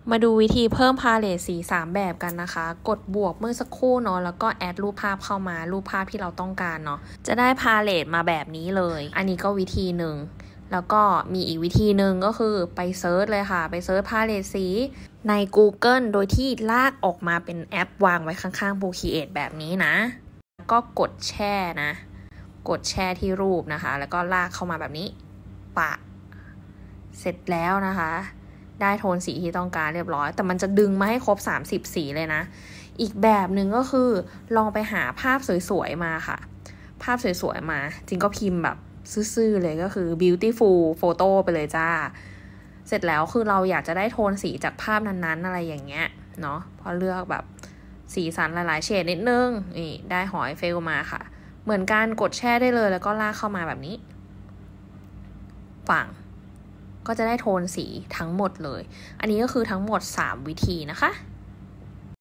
มาดูวิธีเพิ่มพาเลตสี3แบบกันนะคะกดบวกเมื่อสักครู่เนาะแล้วก็แอดรูปภาพเข้ามารูปภาพที่เราต้องการเนาะจะได้พาเลตมาแบบนี้เลยอันนี้ก็วิธีหนึ่งแล้วก็มีอีกวิธีหนึ่งก็คือไปเซิร์ชเลยค่ะไปเซิร์ชพาเลตสีใน Google โดยที่ลากออกมาเป็นแอปวางไว้ข้างๆ Procreate แบบนี้นะแล้วก็กดแช่นะกดแช่ที่รูปนะคะแล้วก็ลากเข้ามาแบบนี้ปะเสร็จแล้วนะคะได้โทนสีที่ต้องการเรียบร้อยแต่มันจะดึงมาให้ครบ30สีเลยนะอีกแบบหนึ่งก็คือลองไปหาภาพสวยๆมาค่ะภาพสวยๆมาจริงก็พิมพ์แบบซื่อๆเลยก็คือ beautiful photo ไปเลยจ้าเสร็จแล้วคือเราอยากจะได้โทนสีจากภาพนั้นๆอะไรอย่างเงี้ยเนาะพอเลือกแบบสีสันหลายๆเฉดนิดนึงนี่ได้หอยเฟลมาค่ะเหมือนกันกดแช่ได้เลยแล้วก็ลากเข้ามาแบบนี้ฝั่งก็จะได้โทนสีทั้งหมดเลยอันนี้ก็คือทั้งหมด3วิธีนะคะ